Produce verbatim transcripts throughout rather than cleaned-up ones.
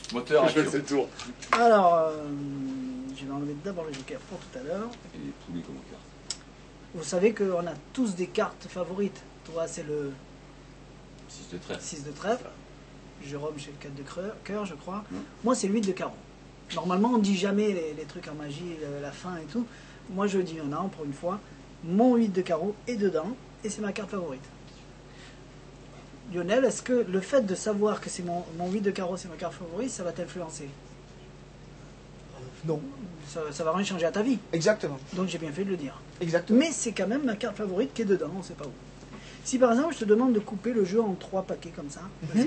Moteur, Je fais le tour. Alors, euh, je vais enlever d'abord le joker pour tout à l'heure. Et tous les comme cartes. Vous savez qu'on a tous des cartes favorites. Toi, c'est le six de trèfle. six de trèfle. Jérôme, c'est le quatre de creux- cœur, je crois. Mmh. Moi, c'est le huit de carreau. Normalement, on dit jamais les, les trucs en magie, le- la fin et tout. Moi, je dis non, pour une fois. Mon huit de carreau est dedans et c'est ma carte favorite. Lionel, est-ce que le fait de savoir que c'est mon, mon huit de carreau, c'est ma carte favorite, ça va t'influencer? Non. Ça, ça va rien changer à ta vie. Exactement. Donc j'ai bien fait de le dire. Exactement. Mais c'est quand même ma carte favorite qui est dedans, on ne sait pas où. Si par exemple je te demande de couper le jeu en trois paquets comme ça, vas-y. Mhm.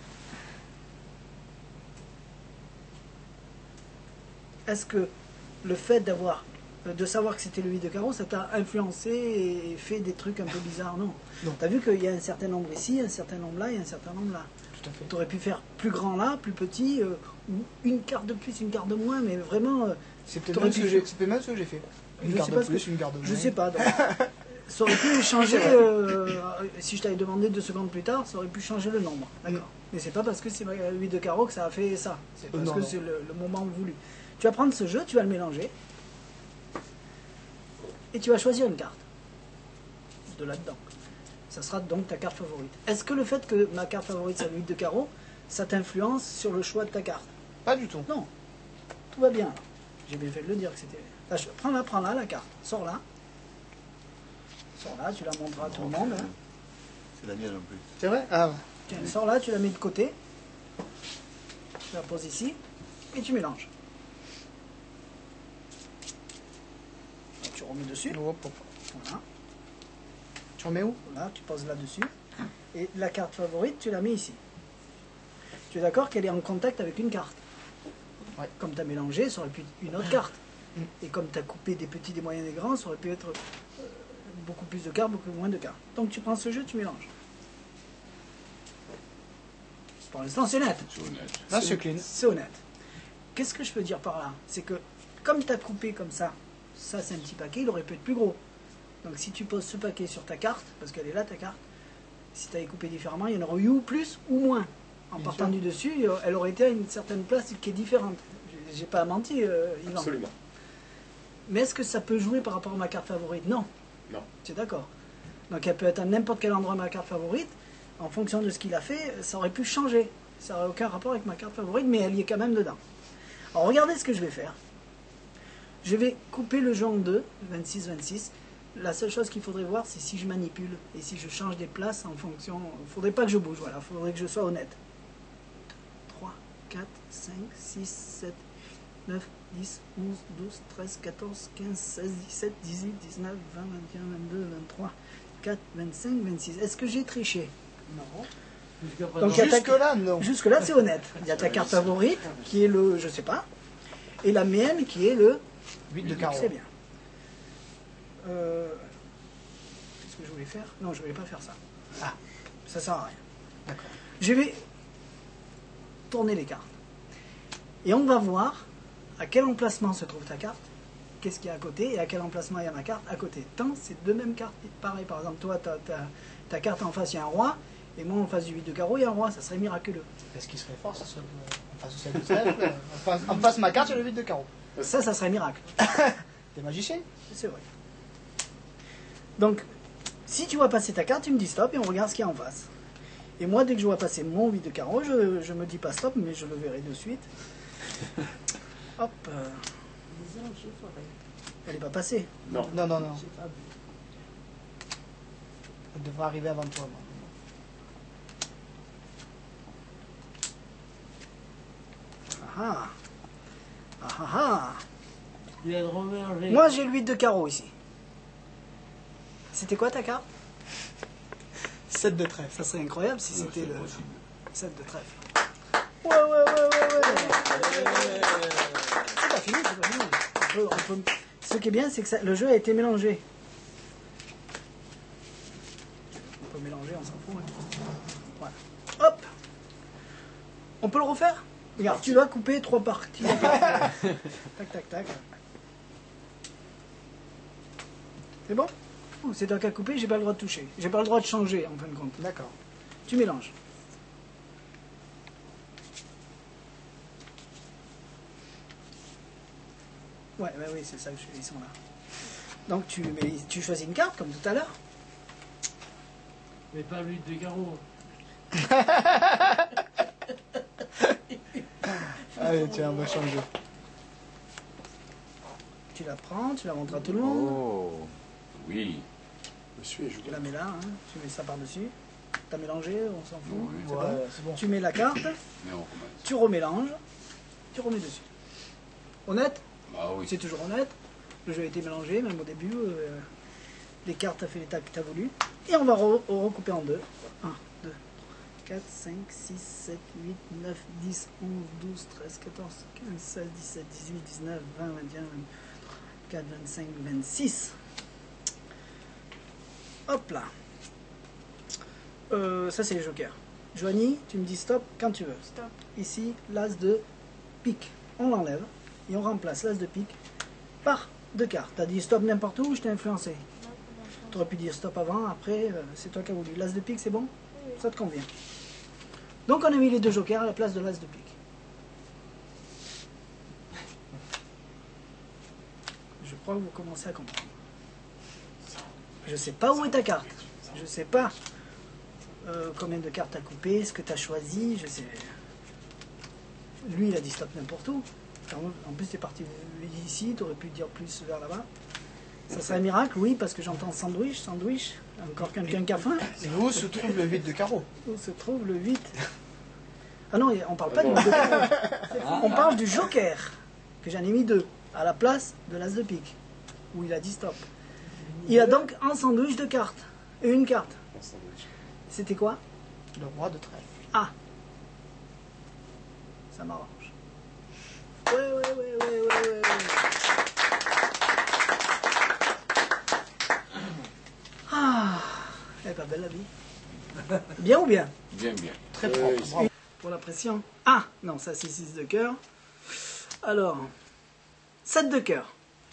Est-ce que le fait d'avoir, de savoir que c'était le huit de carreau, ça t'a influencé et fait des trucs un peu bizarres? Non. Non. Tu as vu qu'il y a un certain nombre ici, un certain nombre là et un certain nombre là. Tout à fait. Tu aurais pu faire plus grand là, plus petit, euh, ou une carte de plus, une carte de moins, mais vraiment... euh, C'est peut-être T'aurais même, ce pu- que j'ai- c'est peut-être même ce que j'ai fait. Une Je carte sais de pas ce plus, que- une carte de Je moins. sais pas. donc, ça aurait pu changer, euh, si je t'avais demandé deux secondes plus tard, ça aurait pu changer le nombre. D'accord. Mais c'est pas parce que c'est le huit de carreau que ça a fait ça. C'est parce Non, que non. c'est le, le moment voulu. Tu vas prendre ce jeu, tu vas le mélanger. Et tu vas choisir une carte. De là-dedans. Ça sera donc ta carte favorite. Est-ce que le fait que ma carte favorite c'est le huit de carreau, ça t'influence sur le choix de ta carte? Pas du tout. Non. Tout va bien. J'ai bien fait de le dire que c'était... Là, je- Prends-la, prends-la, la carte. Sors-la. Sors-la, tu la montreras à tout le monde. hein. C'est la mienne en plus. C'est vrai? Ah ouais. Tiens, sors-la, tu la mets de côté. Tu la poses ici. Et tu mélanges. Donc, tu remets dessus. Hop, hop. Voilà. Tu remets où? Voilà, tu poses là-dessus. Et la carte favorite, tu la mets ici. Tu es d'accord qu'elle est en contact avec une carte? Ouais. Comme tu as mélangé, ça aurait pu être une autre carte. Mm. Et comme tu as coupé des petits, des moyens, des grands, ça aurait pu être euh, beaucoup plus de cartes, beaucoup moins de cartes. Donc tu prends ce jeu, tu mélanges. Pour l'instant, c'est net. C'est honnête. Là, c'est clean. C'est honnête. Qu'est-ce que je peux dire par là? C'est que comme tu as coupé comme ça, ça c'est un petit paquet, il aurait pu être plus gros. Donc si tu poses ce paquet sur ta carte, parce qu'elle est là ta carte, si tu avais coupé différemment, il y en aurait eu ou plus ou moins. En Bien partant sûr. du dessus, elle aurait été à une certaine place qui est différente. J'ai- J'ai pas menti, euh, Yvan. Absolument. Mais est-ce que ça peut jouer par rapport à ma carte favorite? Non. Non. Tu es d'accord? Donc elle peut être à n'importe quel endroit de ma carte favorite. En fonction de ce qu'il a fait, ça aurait pu changer. Ça n'aurait aucun rapport avec ma carte favorite, mais elle y est quand même dedans. Alors regardez ce que je vais faire. Je vais couper le jeu en deux, vingt-six vingt-six. La seule chose qu'il faudrait voir, c'est si je manipule et si je change des places en fonction... Il ne faudrait pas que je bouge, voilà. Il faudrait que je sois honnête. trois, quatre, cinq, six, sept, neuf, dix, onze, douze, treize, quatorze, quinze, seize, dix-sept, dix-huit, dix-neuf, vingt, vingt et un, vingt-deux, vingt-trois, vingt-quatre, vingt-cinq, vingt-six. Est-ce que j'ai triché? Non. Donc, il y a ta- Jusque-là, non. Jusque-là, c'est honnête. Il y a ta carte favorite, qui est le, je sais pas, et la mienne, qui est le... huit de carreau. C'est bien. Euh, Qu'est-ce que je voulais faire? Non, je voulais pas faire ça. Ah, ça sert à rien. D'accord. Je vais tourner les cartes. Et on va voir à quel emplacement se trouve ta carte, qu'est-ce qu'il y a à côté, et à quel emplacement il y a ma carte à côté. Tant c'est deux mêmes cartes. Pareil, par exemple, toi, ta, ta, ta carte en face, il y a un roi, et moi, en face du huit de carreau, il y a un roi. Ça serait miraculeux. Est-ce qu'il serait fort, ça serait euh, en face de celle de trèfle, euh, en face, en face de ma carte, il y a le huit de carreau. Ça, ça serait miracle. T'es magicien? C'est vrai. Donc, si tu vois passer ta carte, tu me dis stop et on regarde ce qu'il y a en face. Et moi, dès que je vois passer mon huit de carreau, je, je me dis pas stop, mais je le verrai de suite. Hop. euh, Elle n'est pas passée. Non. Non, non, non. Elle devrait arriver avant toi, moi. Ah ah. Ah ah ah. Il vient de remerger. Moi, j'ai le huit de carreau ici. C'était quoi ta carte? sept de trèfle. Ça serait incroyable si Non, c'était c'est le impossible. sept de trèfle. Ouais, ouais, ouais, ouais, ouais. C'est pas fini, c'est pas fini. On peut- on peut- Ce qui est bien, c'est que ça- le jeu a été mélangé. On peut mélanger, on s'en fout. hein. Voilà. Hop. On peut le refaire? Regarde, tu dois couper trois parties. Tac, tac, tac. C'est bon? Oh, c'est toi qui as coupé, j'ai pas le droit de toucher. J'ai pas le droit de changer, en fin de compte. D'accord. Tu mélanges. Ouais, ouais, oui, c'est ça, que je- ils sont là. Donc tu, mais, tu choisis une carte, comme tout à l'heure. Mais pas lui de carreau. Allez, tiens, on va changer. Tu la prends, tu la montres à tout le monde. Oh. Oui. Monsieur est Tu joué. la mets là, hein, tu mets ça par-dessus. T'as mélangé, on s'en fout. Oui, c'est Ouais, bon. c'est bon. Tu mets la carte, Mais on recommence. tu remélanges, tu remets dessus. Honnête? Ah oui. C'est toujours honnête. Le jeu a été mélangé, même au début. euh, les cartes, t'as fait l'état que t'as voulu. Et on va re- recouper en deux. un, deux, quatre, cinq, six, sept, huit, neuf, dix, onze, douze, treize, quatorze, quinze, seize, dix-sept, dix-huit, dix-neuf, vingt, vingt et un, vingt-quatre, vingt-cinq, vingt-six. Hop là. Euh, ça, c'est les jokers. Joanie, tu me dis stop quand tu veux. Stop. Ici, l'as de pique. On l'enlève et on remplace l'as de pique par deux cartes. T'as dit stop n'importe où ou je t'ai influencé? Non, on va changer. Tu aurais pu dire stop avant, après, euh, c'est toi qui as voulu. L'as de pique, c'est bon? Oui. Ça te convient. Donc on a mis les deux jokers à la place de l'as de pique. Je crois que vous commencez à comprendre. Je sais pas où est ta carte. Je sais pas euh, combien de cartes t'as coupé, ce que t'as choisi. Je sais. Lui, il a dit stop n'importe où. En plus, t'es parti ici, t'aurais pu dire plus vers là-bas. Ça serait un miracle, oui, parce que j'entends sandwich, sandwich. Encore quelqu'un qui a faim. Et où se trouve le vide de carreau? Où se trouve le huit? Ah non, on parle pas du joker. On parle du joker, que j'en ai mis deux, à la place de l'as de pique, où il a dit stop. Il a donc un sandwich de cartes, et une carte. Un sandwich. C'était quoi? Le roi de trèfle. Ah. Ça m'arrange. Ouais, ouais, ouais, ouais, ouais, ouais, ouais. Ah, elle est pas belle la vie. Bien ou bien? Bien, bien. Très Oui, propre. oui. Bravo. Pour la pression. Ah, non, ça c'est six de cœur. Alors, sept de cœur.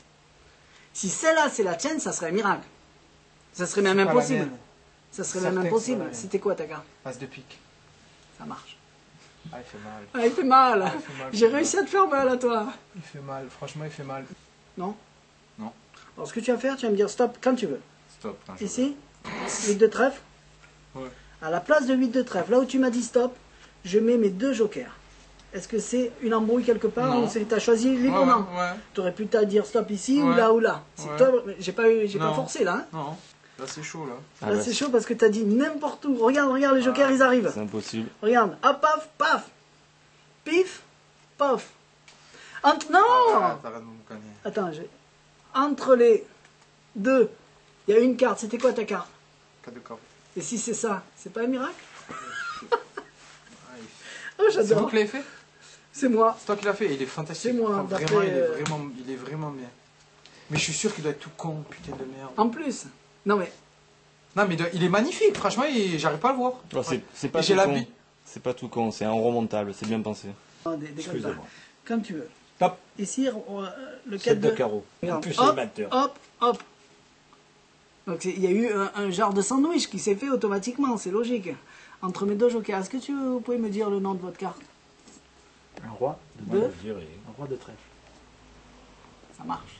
Si celle-là c'est la tienne, ça serait un miracle. Ça serait même C'est pas la impossible. mienne. Ça serait Certain même que c'est impossible. pas la mienne. C'était quoi ta carte? As de pique. Ça marche. Ah, il fait mal. Ah, il fait mal. il fait mal, il J'ai fait réussi à te faire mal à toi. Il fait mal. Franchement, il fait mal. Non? Non. Alors ce que tu vas faire, tu vas me dire stop quand tu veux. Stop. quand je Ici, huit de trèfle. Ouais. À la place de huit de trèfle, là où tu m'as dit stop, je mets mes deux jokers. Est-ce que c'est une embrouille quelque part Non. ou c'est t'as choisi Ouais, librement? ouais, ouais. Tu aurais pu t'as dire stop ici ou Ouais. là ou là. C'est Ouais. toi, j'ai pas eu, j'ai pas Non. forcé là. Hein. Non, là c'est chaud là. Ah Là bah, c'est chaud parce que t'as dit n'importe où. Regarde, regarde les jokers, Ah. ils arrivent. C'est impossible. Regarde, ah paf, paf, pif, paf. Entre non. Ah, t'arrêtes de me cogner. Attends, j'ai- entre les deux, il y a une carte. C'était quoi ta carte? Quatre de carreau. Et si c'est ça, c'est pas un miracle? Ah, il- Oh, C'est vous j'adore. qui l'avez fait? C'est moi. C'est toi qui l'as fait, il est fantastique. C'est moi, Enfin, d'après, vraiment, il est euh, vraiment, il est vraiment bien. Mais je suis sûr qu'il doit être tout con, putain de merde. En plus. Non mais, Non mais il doit- il est magnifique, franchement, il- j'arrive pas à le voir. Alors, c'est c'est pas Et j'ai tout la con. bi- C'est pas tout con, c'est un remontable, c'est bien pensé. non, dé- déconne pas. Excusez-moi. Comme tu veux. Top. Ici, euh, le sept quatre de de... carreau. En Regarde, plus, hop, c'est amateur. hop, hop. Donc c'est- il y a eu un, un genre de sandwich qui s'est fait automatiquement, c'est logique. Entre mes deux jokers, est-ce que tu, vous pouvez me dire le nom de votre carte? Un roi de, De je dirais, un roi de trèfle. Ça marche.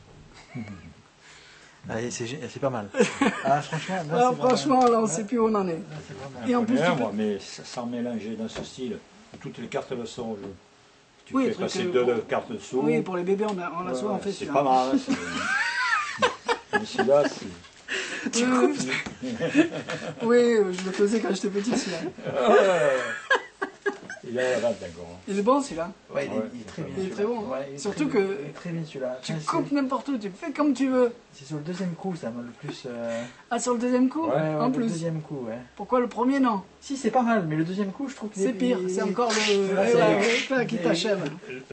Allez, c'est gé- c'est pas mal. Ah, franchement, là, Ah, c'est pas franchement, mal. là, on sait plus où on en est. Là, c'est pas mal. Et en plus, J'en ai un, tu peux- moi, mais s- sans mélanger dans ce style. Toutes les cartes le sont au jeu. Tu Oui, fais le truc, passer euh, deux pour- de cartes dessous. Oui, pour les bébés, on a, on a Ouais, souvent fait c'est celui-là. pas mal. hein, c'est- Mais celui-là, c'est... Oui, oui. Oui, euh, je le faisais quand j'étais petit, celui-là. Il a la rate encore. Il est bon, celui-là. Ouais, il est, Ouais. il est très bien. Il est celui-là. très bon, hein. Ouais, il est Surtout très bien. que Il est très bien celui-là. Tu Enfin, coupes c'est- n'importe où, tu fais comme tu veux. C'est sur le deuxième coup, ça m'a le plus. euh, Ah, sur le deuxième coup? Ouais, ouais, En le plus. deuxième coup, ouais. Pourquoi le premier, non? Si, c'est pas mal, mais le deuxième coup, je trouve qu'il est. C'est pire, il est- c'est encore le... Ouais, Ouais, c'est- ouais, ouais, qui mais- t'achève.